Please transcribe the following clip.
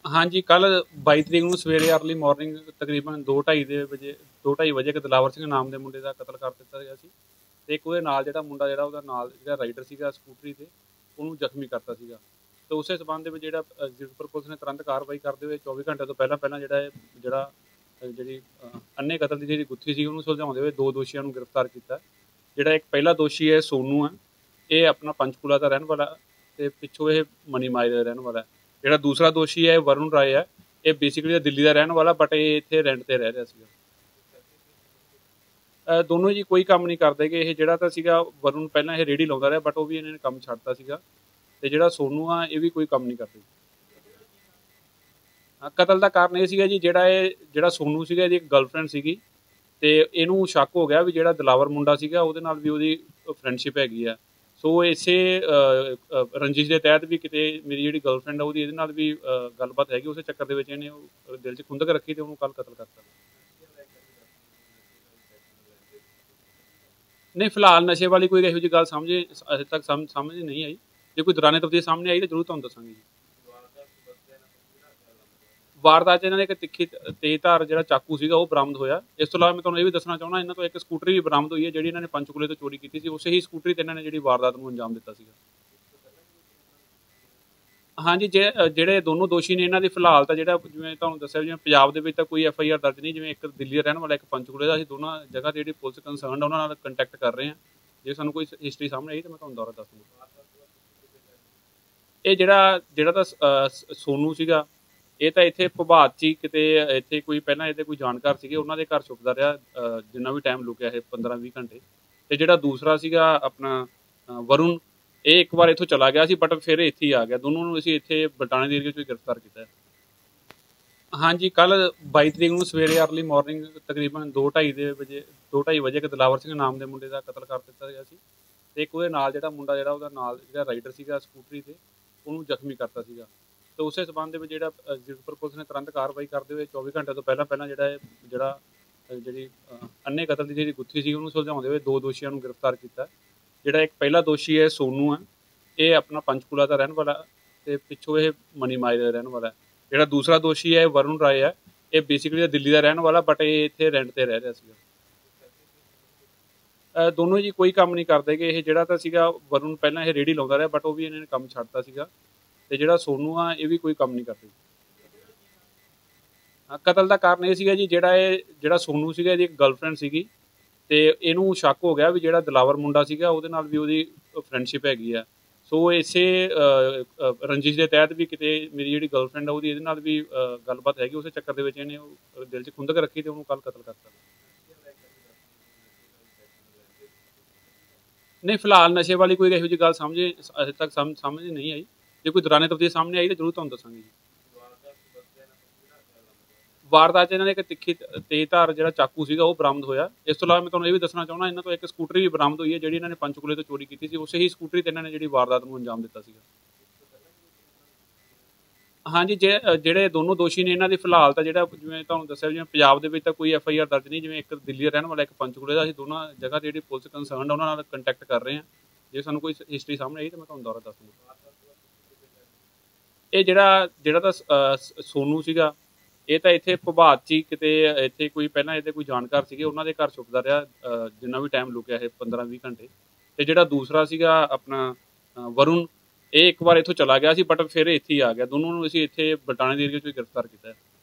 हाँ जी, कल 22 तरीक ਨੂੰ ਸਵੇਰੇ अर्ਲੀ ਮਾਰਨਿੰਗ ਤਕਰੀਬਨ 2:30 ਵਜੇ ਇੱਕ ਦਿਲਾਵਰ ਸਿੰਘ ਨਾਮ ਦੇ ਮੁੰਡੇ ਦਾ ਕਤਲ ਕਰ ਦਿੱਤਾ ਗਿਆ ਸੀ ਤੇ ਇੱਕ ਉਹਦੇ ਨਾਲ ਜਿਹੜਾ ਮੁੰਡਾ ਉਹਦਾ ਨਾਲ ਜਿਹੜਾ ਰਾਈਡਰ ਸੀਗਾ ਸਕੂਟਰੀ ਤੇ ਉਹਨੂੰ ਜ਼ਖਮੀ ਕਰਤਾ ਸੀਗਾ। ਤੇ ਉਸੇ ਸਬੰਧ ਦੇ ਵਿੱਚ ਜਿਹੜਾ ਜ਼ੀਰਕਪੁਰ ਪੁਲਿਸ ਨੇ ਤੁਰੰਤ ਕਾਰਵਾਈ ਕਰਦੇ ਹੋਏ 24 ਘੰਟੇ ਤੋਂ ਪਹਿਲਾਂ ਜਿਹੜੀ ਅੰਨੇ ਕਤਲ ਦੀ ਜਿਹੜੀ ਗੁੱਥੀ ਸੀ ਉਹਨੂੰ ਸੁਲਝਾਉਂਦੇ ਹੋਏ ਦੋ ਦੋਸ਼ੀਆਂ ਨੂੰ ਗ੍ਰਿਫਤਾਰ ਕੀਤਾ। ਜਿਹੜਾ ਇੱਕ ਪਹਿਲਾ ਦੋਸ਼ੀ ਹੈ ਸੋਨੂ ਹੈ, ਇਹ ਆਪਣਾ ਪੰਚਕੂਲਾ ਦਾ ਰਹਿਣ ਵਾਲਾ ਤੇ ਪਿੱਛੋਂ ਇਹ ਮਨੀ ਮਾਜਰੇ ਦਾ ਰਹਿਣ ਵਾਲਾ। ਜਿਹੜਾ ਦੂਸਰਾ ਦੋਸ਼ੀ ਹੈ ਵरुण ਰਾਏ ਹੈ, ਇਹ ਬੇਸਿਕਲੀ ਦਿੱਲੀ ਦਾ ਰਹਿਣ ਵਾਲਾ ਬਟ ਇਹ ਇੱਥੇ ਰੈਂਟ ਤੇ ਰਹਿ ਰਿਹਾ ਸੀਗਾ। ਦੋਨੋਂ ਜੀ ਕੋਈ ਕੰਮ ਨਹੀਂ ਕਰਦੇ ਕਿ ਇਹ ਜਿਹੜਾ ਤਾਂ ਸੀਗਾ ਵरुण ਪਹਿਲਾਂ ਇਹ ਰੇਹੜੀ ਲਾਉਂਦਾ ਰਿਹਾ ਬਟ ਉਹ ਵੀ ਇਹਨਾਂ ਨੇ ਕੰਮ ਛੱਡਤਾ ਸੀਗਾ। ਤੇ ਜਿਹੜਾ ਸੋਨੂ ਆ ਇਹ ਵੀ ਕੋਈ ਕੰਮ ਨਹੀਂ ਕਰਦੇ। ਕਤਲ ਦਾ ਕਾਰਨ ਇਹ ਸੀਗਾ ਜੀ ਜਿਹੜਾ ਸੋਨੂ ਸੀਗਾ ਇਹਦੀ ਇੱਕ ਗਰਲਫ੍ਰੈਂਡ ਸੀਗੀ ਤੇ ਇਹਨੂੰ ਸ਼ੱਕ ਹੋ ਗਿਆ ਵੀ ਜਿਹੜਾ ਦਿਲਾਵਰ ਮੁੰਡਾ ਸੀਗਾ ਉਹਦੇ ਨਾਲ ਵੀ ਉਹਦੀ ਫਰੈਂਡਸ਼ਿਪ ਹੈਗੀ ਆ। ਸੋ ਇਸੇ ਰੰਜਿਸ਼ ਦੇ ਤਹਿਤ ਵੀ ਕਿਤੇ ਮੇਰੀ ਜਿਹੜੀ ਗਰਲਫ੍ਰੈਂਡ ਆ ਉਹਦੀ ਇਹਦੇ ਨਾਲ ਵੀ ਗੱਲਬਾਤ ਹੈਗੀ, ਉਸੇ ਚੱਕਰ ਦੇ ਵਿੱਚ ਇਹਨੇ ਦਿਲ 'ਚ ਖੁੰਦਕ ਰੱਖੀ ਤੇ ਉਹਨੂੰ ਕੱਲ ਕਤਲ ਕਰਤਾ। ਨਹੀਂ, ਫਿਲਹਾਲ ਨਸ਼ੇ ਵਾਲੀ ਕੋਈ ਇਹੋ ਜਿਹੀ ਗੱਲ ਅਜੇ ਤੱਕ ਸਮਝ ਨਹੀਂ ਆਈ। ਜੇ ਕੋਈ ਦੌਰਾਨੇ ਤਫਤੀਸ਼ ਸਾਹਮਣੇ ਆਈ ਤਾਂ ਜ਼ਰੂਰ ਤੁਹਾਨੂੰ ਦੱਸਾਂਗੇ ਜੀ। ਵਾਰਦਾਤ 'ਚ ਇਹਨਾਂ ਨੇ ਇੱਕ ਤਿੱਖੀ ਤੇਜ਼ਧਾਰ ਜਿਹੜਾ ਚਾਕੂ ਸੀਗਾ ਉਹ ਬਰਾਮਦ ਹੋਇਆ। ਇਸ ਤੋਂ ਇਲਾਵਾ ਮੈਂ ਤੁਹਾਨੂੰ ਇਹ ਵੀ ਦੱਸਣਾ ਚਾਹੁੰਦਾ ਇਹਨਾਂ ਤੋਂ ਇੱਕ ਸਕੂਟਰੀ ਵੀ ਬਰਾਮਦ ਹੋਈ ਹੈ ਜਿਹੜੀ ਇਹਨਾਂ ਨੇ ਪੰਚਕੂਲੇ ਤੋਂ ਚੋਰੀ ਕੀਤੀ ਸੀ। ਉਸੇ ਹੀ ਸਕੂਟਰੀ 'ਤੇ ਇਹਨਾਂ ਨੇ ਜਿਹੜੀ ਵਾਰਦਾਤ ਨੂੰ ਅੰਜਾਮ ਦਿੱਤਾ ਸੀਗਾ। ਹਾਂਜੀ, ਜਿਹੜੇ ਦੋਨੋਂ ਦੋਸ਼ੀ ਨੇ ਇਹਨਾਂ ਦੀ ਫਿਲਹਾਲ ਤਾਂ ਜਿਹੜਾ ਜਿਵੇਂ ਤੁਹਾਨੂੰ ਦੱਸਿਆ ਜਿਵੇਂ ਪੰਜਾਬ ਦੇ ਵਿੱਚ ਤਾਂ ਕੋਈ FIR ਦਰਜ ਨਹੀਂ, ਜਿਵੇਂ ਇੱਕ ਦਿੱਲੀ ਦਾ ਰਹਿਣ ਵਾਲਾ ਇੱਕ ਪੰਚਕੂਲੇ ਦਾ। ਅਸੀਂ ਦੋਨਾਂ ਜਗ੍ਹਾ 'ਤੇ ਜਿਹੜੀ ਪੁਲਿਸ ਕੰਸਰਨਡ ਉਹਨਾਂ ਨਾਲ ਕੰਟੈਕਟ ਕਰ ਰਹੇ ਹਾਂ। ਜੇ ਸਾਨੂੰ ਕੋਈ ਹਿਸਟਰੀ ਸਾਹਮਣੇ ਆਈ ਤਾਂ ਮੈਂ ਤੁਹਾਨੂੰ ਦੁਬਾਰਾ ਦੱਸ ਦੂੰਗਾ। ਇਹ ਜਿਹੜਾ ਤਾਂ ਸੋਨੂ ਸੀਗਾ ਇਹ ਤਾਂ ਇੱਥੇ ਪ੍ਰਭਾਤ 'ਚ ਹੀ ਕਿਤੇ ਇੱਥੇ ਕੋਈ ਪਹਿਲਾਂ ਇਹਦੇ ਕੋਈ ਜਾਣਕਾਰ ਸੀਗੇ ਉਹਨਾਂ ਦੇ ਘਰ ਛੁਪਦਾ ਰਿਹਾ ਜਿੰਨਾ ਵੀ ਟਾਈਮ ਲੁਕਿਆ ਇਹ 15-20 ਘੰਟੇ। ਤੇ ਜਿਹੜਾ ਦੂਸਰਾ ਸੀਗਾ ਆਪਣਾ ਵरुण, ਇਹ ਇੱਕ ਵਾਰ ਇੱਥੋਂ ਚਲਾ ਗਿਆ ਸੀ ਬਟ ਫਿਰ ਇੱਥੇ ਹੀ ਆ ਗਿਆ। ਦੋਨੋਂ ਨੂੰ ਅਸੀਂ ਇੱਥੇ ਬਟਾਣੇ ਦੇ ਏਰੀਏ 'ਚੋਂ ਗ੍ਰਿਫਤਾਰ ਕੀਤਾ। ਹਾਂਜੀ, ਕੱਲ 22 ਤਰੀਕ ਨੂੰ ਸਵੇਰੇ अर्ਲੀ ਮਾਰਨਿੰਗ ਤਕਰੀਬਨ 2:30 ਵਜੇ ਇੱਕ ਦਿਲਾਵਰ ਸਿੰਘ ਨਾਮ ਦੇ ਮੁੰਡੇ ਦਾ ਕਤਲ ਕਰ ਦਿੱਤਾ ਗਿਆ ਸੀ ਤੇ ਇੱਕ ਉਹਦੇ ਨਾਲ ਜਿਹੜਾ ਮੁੰਡਾ ਉਹਦਾ ਨਾਲ ਜਿਹੜਾ ਰਾਈਡਰ ਸੀਗਾ ਸਕੂਟਰੀ ਤੇ ਉਹਨੂੰ ਜ਼ਖਮੀ ਕਰਤਾ ਸੀਗਾ। ਤੇ ਉਸੇ ਸਬੰਧ ਦੇ ਵਿੱਚ ਜਿਹੜਾ ਜ਼ੀਰਕਪੁਰ ਪੁਲਿਸ ਨੇ ਤੁਰੰਤ ਕਾਰਵਾਈ ਕਰਦੇ ਹੋਏ 24 ਘੰਟੇ ਤੋਂ ਪਹਿਲਾਂ ਜਿਹੜੀ ਅੰਨੇ ਕਤਲ ਦੀ ਜਿਹੜੀ ਗੁੱਥੀ ਸੀ ਉਹਨੂੰ ਸੁਲਝਾਉਂਦੇ ਹੋਏ ਦੋ ਦੋਸ਼ੀਆਂ ਨੂੰ ਗ੍ਰਿਫਤਾਰ ਕੀਤਾ। ਜਿਹੜਾ ਇੱਕ ਪਹਿਲਾ ਦੋਸ਼ੀ ਹੈ ਸੋਨੂ ਹੈ, ਇਹ ਆਪਣਾ ਪੰਚਕੂਲਾ ਦਾ ਰਹਿਣ ਵਾਲਾ ਤੇ ਪਿੱਛੋਂ ਇਹ ਮਨੀ ਮਾਜਰੇ ਦਾ ਰਹਿਣ ਵਾਲਾ। ਜਿਹੜਾ ਦੂਸਰਾ ਦੋਸ਼ੀ ਹੈ ਵरुण ਰਾਏ ਹੈ, ਇਹ ਬੇਸਿਕਲੀ ਦਿੱਲੀ ਦਾ ਰਹਿਣ ਵਾਲਾ ਬਟ ਇਹ ਇੱਥੇ ਰੈਂਟ ਤੇ ਰਹਿ ਰਿਹਾ ਸੀਗਾ। ਦੋਨੋਂ ਜੀ ਕੋਈ ਕੰਮ ਨਹੀਂ ਕਰਦੇ ਕਿ ਇਹ ਜਿਹੜਾ ਤਾਂ ਸੀਗਾ ਵरुण ਪਹਿਲਾਂ ਇਹ ਰੇਹੜੀ ਲਾਉਂਦਾ ਰਿਹਾ ਬਟ ਉਹ ਵੀ ਇਹਨਾਂ ਨੇ ਕੰਮ ਛੱਡਤਾ ਸੀਗਾ। ਤੇ ਜਿਹੜਾ ਸੋਨੂ ਆ ਇਹ ਵੀ ਕੋਈ ਕੰਮ ਨਹੀਂ ਕਰਦੇ। ਕਤਲ ਦਾ ਕਾਰਨ ਇਹ ਸੀਗਾ ਜੀ ਜਿਹੜਾ ਸੋਨੂ ਸੀਗਾ ਇਹਦੀ ਇੱਕ ਗਰਲਫ੍ਰੈਂਡ ਸੀਗੀ ਤੇ ਇਹਨੂੰ ਸ਼ੱਕ ਹੋ ਗਿਆ ਵੀ ਜਿਹੜਾ ਦਿਲਾਵਰ ਮੁੰਡਾ ਸੀਗਾ ਉਹਦੇ ਨਾਲ ਵੀ ਉਹਦੀ ਫਰੈਂਡਸ਼ਿਪ ਹੈਗੀ ਆ। ਸੋ ਇਸੇ ਰੰਜਿਸ਼ ਦੇ ਤਹਿਤ ਵੀ ਕਿਤੇ ਮੇਰੀ ਜਿਹੜੀ ਗਰਲਫ੍ਰੈਂਡ ਆ ਉਹਦੀ ਇਹਦੇ ਨਾਲ ਵੀ ਗੱਲਬਾਤ ਹੈਗੀ, ਉਸੇ ਚੱਕਰ ਦੇ ਵਿੱਚ ਇਹਨੇ ਦਿਲ 'ਚ ਖੁੰਦਕ ਰੱਖੀ ਤੇ ਉਹਨੂੰ ਕੱਲ ਕਤਲ ਕਰਤਾ। ਨਹੀਂ, ਫਿਲਹਾਲ ਨਸ਼ੇ ਵਾਲੀ ਕੋਈ ਇਹੋ ਜਿਹੀ ਗੱਲ ਅਜੇ ਤੱਕ ਸਮਝ ਨਹੀਂ ਆਈ। ਜੇ ਕੋਈ ਦੌਰਾਨੇ ਤਫਤੀਸ਼ ਸਾਹਮਣੇ ਆਈ ਤਾਂ ਜ਼ਰੂਰ ਤੁਹਾਨੂੰ ਦੱਸਾਂਗੇ ਜੀ। ਵਾਰਦਾਤ 'ਚ ਇਹਨਾਂ ਨੇ ਇੱਕ ਤਿੱਖੀ ਤੇਜ਼ਧਾਰ ਜਿਹੜਾ ਚਾਕੂ ਸੀਗਾ ਉਹ ਬਰਾਮਦ ਹੋਇਆ। ਇਸ ਤੋਂ ਇਲਾਵਾ ਮੈਂ ਤੁਹਾਨੂੰ ਇਹ ਵੀ ਦੱਸਣਾ ਚਾਹੁੰਦਾ ਇਹਨਾਂ ਤੋਂ ਇੱਕ ਸਕੂਟਰੀ ਵੀ ਬਰਾਮਦ ਹੋਈ ਹੈ ਜਿਹੜੀ ਇਹਨਾਂ ਨੇ ਪੰਚਕੂਲੇ ਤੋਂ ਚੋਰੀ ਕੀਤੀ ਸੀ। ਉਸੇ ਹੀ ਸਕੂਟਰੀ 'ਤੇ ਇਹਨਾਂ ਨੇ ਜਿਹੜੀ ਵਾਰਦਾਤ ਨੂੰ ਅੰਜਾਮ ਦਿੱਤਾ ਸੀਗਾ। ਹਾਂਜੀ, ਜਿਹੜੇ ਦੋਨੋਂ ਦੋਸ਼ੀ ਨੇ ਇਹਨਾਂ ਦੀ ਫਿਲਹਾਲ ਤਾਂ ਜਿਹੜਾ ਜਿਵੇਂ ਤੁਹਾਨੂੰ ਦੱਸਿਆ ਜਿਵੇਂ ਪੰਜਾਬ ਦੇ ਵਿੱਚ ਤਾਂ ਕੋਈ FIR ਦਰਜ ਨਹੀਂ, ਜਿਵੇਂ ਇੱਕ ਦਿੱਲੀ ਦਾ ਰਹਿਣ ਵਾਲਾ ਇੱਕ ਪੰਚਕੂਲੇ ਦਾ। ਅਸੀਂ ਦੋਨਾਂ ਜਗ੍ਹਾ 'ਤੇ ਜਿਹੜੀ ਪੁਲਿਸ ਕੰਸਰਨਡ ਉਹਨਾਂ ਨਾਲ ਕੰਟੈਕਟ ਕਰ ਰਹੇ ਹਾਂ। ਜੇ ਸਾਨੂੰ ਕੋਈ ਹਿਸਟਰੀ ਸਾਹਮਣੇ ਆਈ ਤਾਂ ਮੈਂ ਤੁਹਾਨੂੰ ਦੁਬਾਰਾ ਦੱਸ ਦੂੰਗਾ। ਇਹ ਜਿਹੜਾ ਤਾਂ ਸੋਨੂ ਸੀਗਾ ਇਹ ਤਾਂ ਇੱਥੇ ਪ੍ਰਭਾਤ 'ਚ ਹੀ ਕਿਤੇ ਇੱਥੇ ਕੋਈ ਪਹਿਲਾਂ ਇਹਦੇ ਕੋਈ ਜਾਣਕਾਰ ਸੀਗੇ ਉਹਨਾਂ ਦੇ ਘਰ ਛੁਪਦਾ ਰਿਹਾ ਜਿੰਨਾ ਵੀ ਟਾਈਮ ਲੁਕਿਆ ਇਹ 15-20 ਘੰਟੇ। ਤੇ ਜਿਹੜਾ ਦੂਸਰਾ ਸੀਗਾ ਆਪਣਾ ਵरुण, ਇਹ ਇੱਕ ਵਾਰ ਇੱਥੋਂ ਚਲਾ ਗਿਆ ਸੀ ਬਟ ਫਿਰ ਇੱਥੇ ਹੀ ਆ ਗਿਆ। ਦੋਨੋਂ ਨੂੰ ਅਸੀਂ ਇੱਥੇ ਬਟਾਣੇ ਦੇ ਏਰੀਏ 'ਚੋਂ ਗ੍ਰਿਫਤਾਰ ਕੀਤਾ।